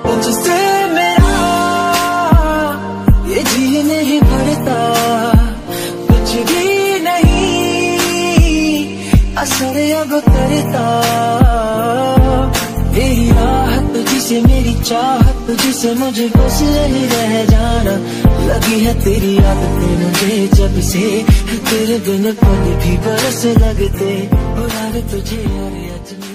तुझसे मेरा ये जी नहीं भरता, कुछ भी नहीं असर अब करता। तेरी राहत तुझसे मेरी चाहत, तुझसे मुझे बस यही रह जाना। लगी है तेरी आदतें मुझे जब से, तेरे बिन पल भी बरस लगते। और तुझे और